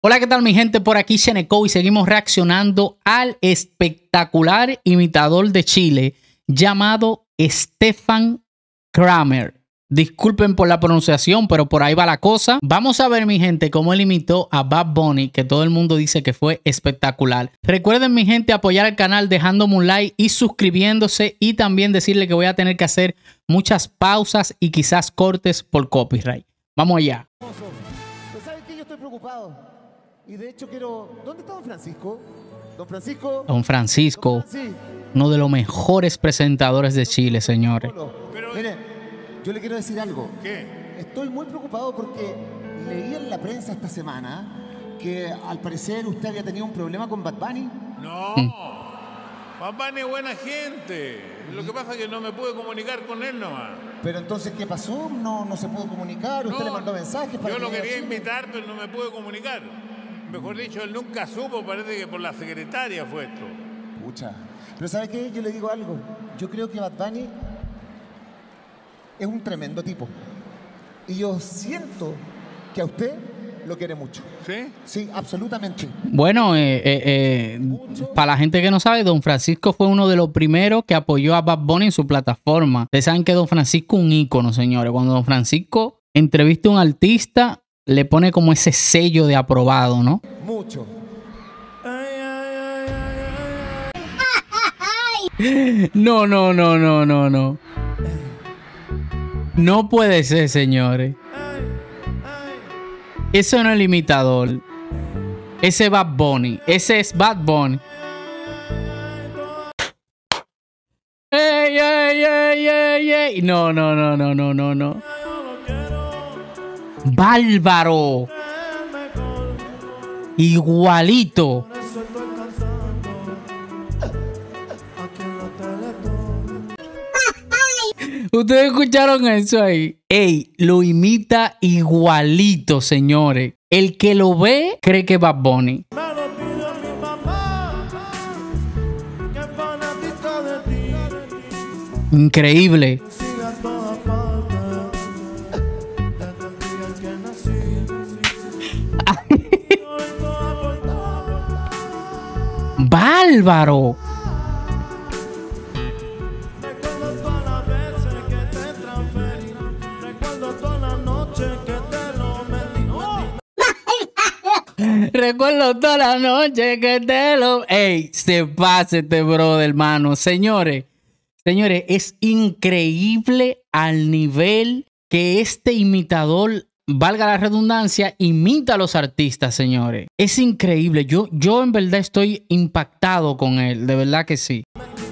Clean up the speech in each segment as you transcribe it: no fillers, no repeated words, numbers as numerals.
Hola, ¿qué tal mi gente? Por aquí Sheneco y seguimos reaccionando al espectacular imitador de Chile llamado Stefan Kramer. Disculpen por la pronunciación, pero por ahí va la cosa. Vamos a ver mi gente cómo él imitó a Bad Bunny, que todo el mundo dice que fue espectacular. Recuerden mi gente apoyar el canal dejándome un like y suscribiéndose, y también decirle que voy a tener que hacer muchas pausas y quizás cortes por copyright. Vamos allá. Pues ¿saben qué? Yo estoy preocupado. Y de hecho quiero... ¿Dónde está Don Francisco? Don Francisco. Don Francisco, uno de los mejores presentadores de Chile, señores. Pero, mire, yo le quiero decir algo. ¿Qué? Estoy muy preocupado porque leí en la prensa esta semana que al parecer usted había tenido un problema con Bad Bunny. No. Bad Bunny es buena gente. Lo que pasa es que no me pude comunicar con él nomás. Pero entonces, ¿qué pasó? No se pudo comunicar. Usted le mandó mensajes para yo que lo viniera quería a Chile. invitar, pero no me pude comunicar. Mejor dicho, él nunca supo, parece que por la secretaria fue esto. Pucha. Pero ¿sabe qué? Yo le digo algo. Yo creo que Bad Bunny es un tremendo tipo. Y yo siento que a usted lo quiere mucho. ¿Sí? Sí, absolutamente. Bueno, para la gente que no sabe, Don Francisco fue uno de los primeros que apoyó a Bad Bunny en su plataforma. Ustedes saben que Don Francisco es un ícono, señores. Cuando Don Francisco entrevista a un artista, le pone como ese sello de aprobado, ¿no? Mucho. No. No puede ser, señores. Eso no es el imitador. Ese es Bad Bunny. Ese es Bad Bunny. ¡Ey! No. Bárbaro. Igualito. Ustedes escucharon eso ahí. Ey, lo imita igualito, señores. El que lo ve cree que es Bad Bunny. Increíble. Bárbaro. Recuerdo toda la noche que te lo... Ey, se pase este brother, hermano. Señores, es increíble al nivel que este imitador, valga la redundancia, imita a los artistas, señores. Es increíble. Yo en verdad estoy impactado con él. De verdad que sí.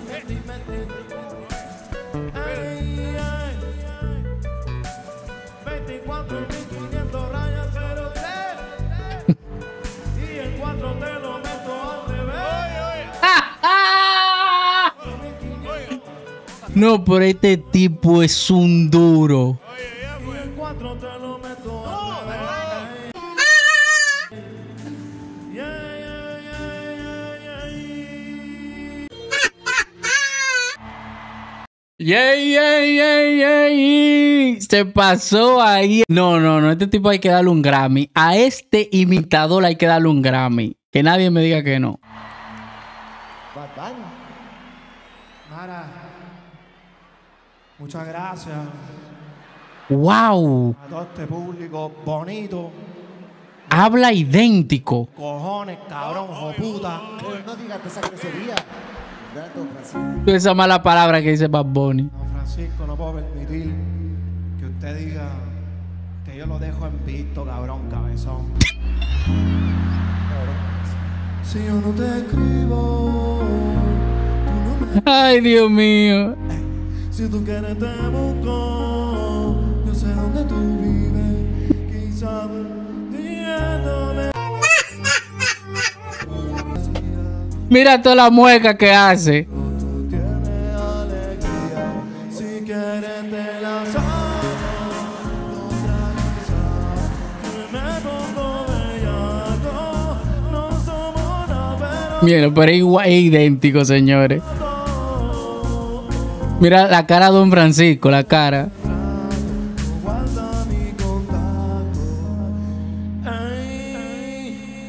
No, pero este tipo es un duro. Se pasó ahí. No. Este tipo hay que darle un Grammy. A este imitador hay que darle un Grammy. Que nadie me diga que no. Bad Bunny. Mara, muchas gracias ¡Wow! a todo este público bonito. Habla idéntico. Cojones, cabrón, joputa. Pero no digas esa grosería. ¿Verdad, Don Francisco? Esa mala palabra que dice Bad Bunny. Don Francisco, no puedo permitir que usted diga que yo lo dejo en visto, cabrón, cabezón. Si yo no te escribo, tú no me... Ay, Dios mío. Si tú quieres te busco, yo sé dónde tú vives, quizás diciéndome. Mira toda la mueca que hace. Tú tienes alegría, si quieres te la saco, otra quizás, me pongo bellaco, no somos nada, pero... Mira, pero igual, es idéntico, señores. Mira la cara de Don Francisco, la cara. Guarda mi contacto. Ay,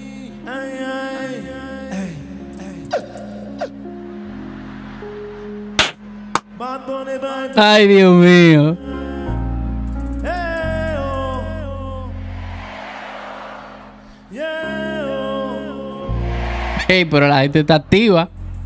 Bunny, baby. Ay, Dios mío. Yeah, oh. Yeah, oh. Hey, pero la gente está activa.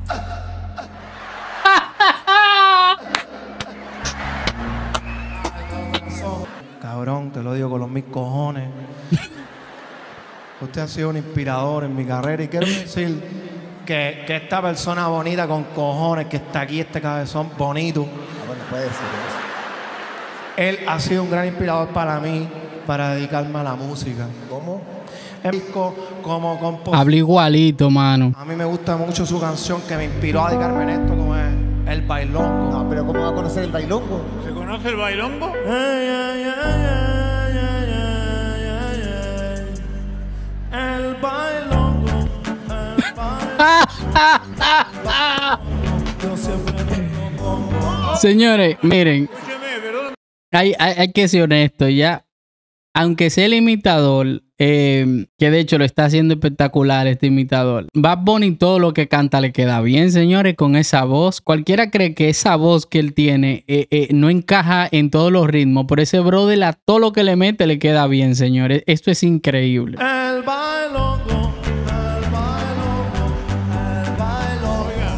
Cabrón, te lo digo con los mil cojones. Usted ha sido un inspirador en mi carrera y quiero decir que esta persona bonita con cojones que está aquí, este cabezón bonito, Ah, bueno, puede decir eso. él ha sido un gran inspirador para mí, para dedicarme a la música. ¿Cómo? El disco como compositor. Habla igualito, mano. A mí me gusta mucho su canción que me inspiró a dedicarme en esto, como es El Bailongo. No, pero ¿cómo va a conocer el bailongo? ¿Se conoce el bailongo? Ay, ay, ay, ay, ay, ay, ay, ay. El bailongo, el bailongo. Yo siempre lo pongo. Señores, miren, Escúcheme, perdón. hay que ser honesto ya. Aunque sea el imitador, que de hecho lo está haciendo espectacular este imitador. Bad Bunny todo lo que canta le queda bien, señores, con esa voz. Cualquiera cree que esa voz que él tiene no encaja en todos los ritmos, pero ese brother a todo lo que le mete le queda bien, señores. Esto es increíble. El bailongo, el bailongo, el bailongo. Oiga.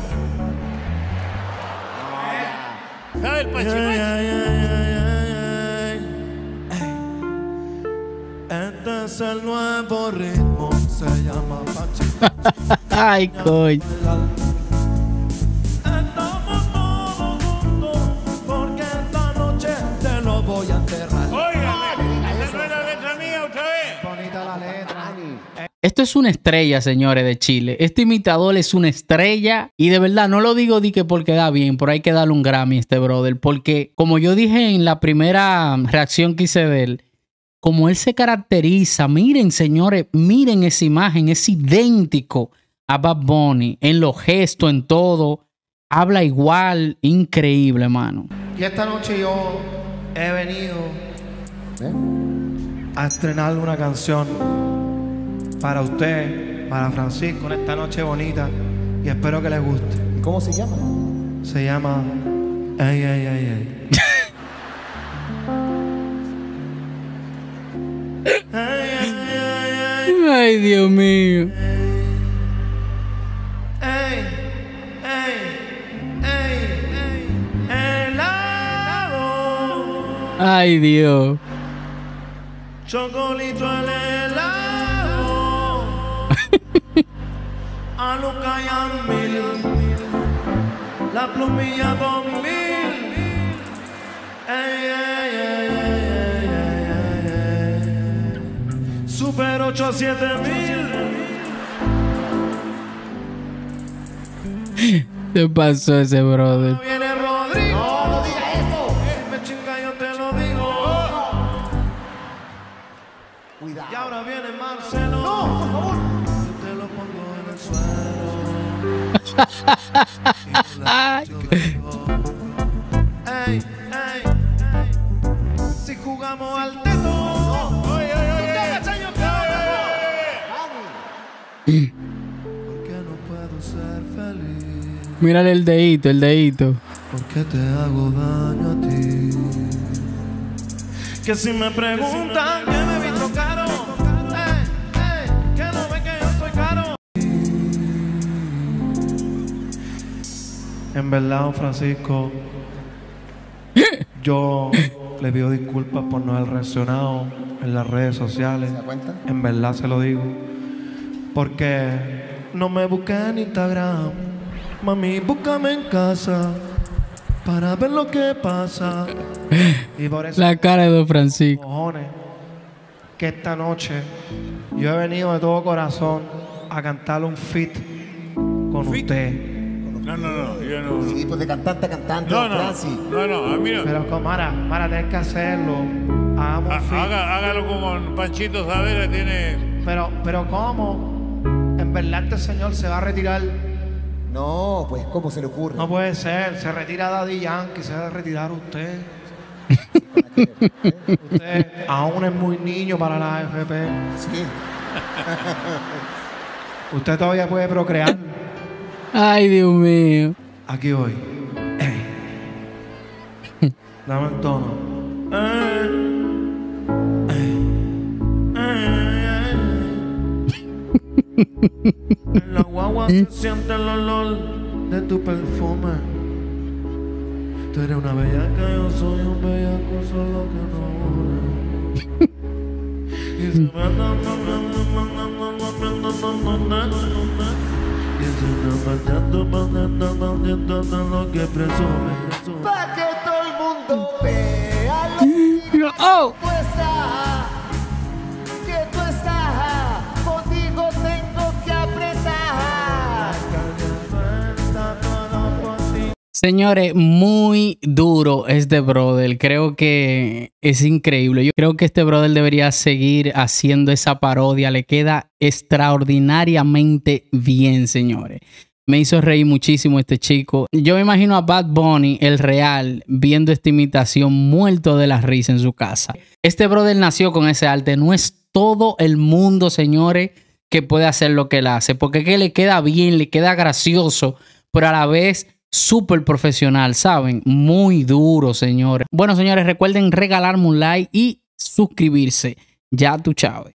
¿Sabe el Ay, pachimachi? ay, ay, ay, ay, ay. Este es el nuevo ritmo, se llama Pachi. Ay, coño. Estamos todos juntos porque esta noche te lo voy a enterrar. Óigame, esa no es la letra mía otra vez. Bonita la letra. Esto es una estrella, señores, de Chile. Este imitador es una estrella. Y de verdad, no lo digo di que porque da bien, pero hay que darle un Grammy a este brother. Porque, como yo dije en la primera reacción que hice de él, como él se caracteriza, miren, señores, miren esa imagen, es idéntico a Bad Bunny. En los gestos, en todo. Habla igual, increíble, mano. Y esta noche yo he venido a estrenar una canción para usted, para Francisco, en esta noche bonita. Y espero que les guste. ¿Y cómo se llama? Se llama Ay, ay, ay, ay. Ay, ay, ay, ay. Ay, Dios mío. Ey, ey, ey, ey, helado, Ay, Dios. chocolito el helado, a Luca y a Mil, la plumilla 2000, ey, ey, ey, ey, ey, ey, ey. Super 8 a 7000. ¿Qué pasó ese brother? Viene Rodrigo. No diga eso. Si me chinga yo te lo digo. Cuidado. Y ahora viene Marcelo. No, por favor. Yo te lo pongo en el suelo. Ay. Yo digo, ey, ey, ey. Si jugamos al teto. Oye, oye, oye. Usted agacha, yo quiero Dani. ¿Por qué no puedo ser feliz? Mírale el dedito, el dedito. ¿Por qué te hago daño a ti? Que si me preguntan que me he visto caro, que no ven que yo soy caro. En verdad, don Francisco, yo le pido disculpas por no haber reaccionado en las redes sociales. ¿Se da cuenta? En verdad se lo digo. Porque no me busqué en Instagram. Mami, búscame en casa para ver lo que pasa. Y por eso, La cara de Don Francisco. cojones, que esta noche yo he venido de todo corazón a cantarle un feat con usted. No, no, no, yo no. Sí, pues de cantante a cantante, No, don no, Francis. no, a mí no. Pero con Mara, tenés que hacerlo. Hagamos un feat. Hágalo como Panchito Savera tiene. Pero ¿cómo? En verdad este señor se va a retirar. No, pues, ¿cómo se le ocurre? No puede ser. Se retira Daddy Yankee, se va a retirar usted. Usted aún es muy niño para la AFP. Sí. Usted todavía puede procrear. Ay, Dios mío. Aquí voy. Dame el tono. En la guagua se siente el olor de tu perfume. Tú eres una bellaca, yo soy un bellaco, solo que no. Y se me lo que presume. Pa' que todo el mundo vea lo que Oh. tú estás, que tú estás, contigo tengo que apretar. Señores, muy duro este brother. Creo que es increíble. Yo creo que este brother debería seguir haciendo esa parodia. Le queda extraordinariamente bien, señores. Me hizo reír muchísimo este chico. Yo me imagino a Bad Bunny, el real, viendo esta imitación, muerto de la risa en su casa. Este brother nació con ese arte. No es todo el mundo, señores, que puede hacer lo que él hace. Porque es que le queda bien, le queda gracioso, pero a la vez súper profesional, ¿saben? Muy duro, señores. Bueno, señores, recuerden regalarme un like y suscribirse. Ya tú, chao.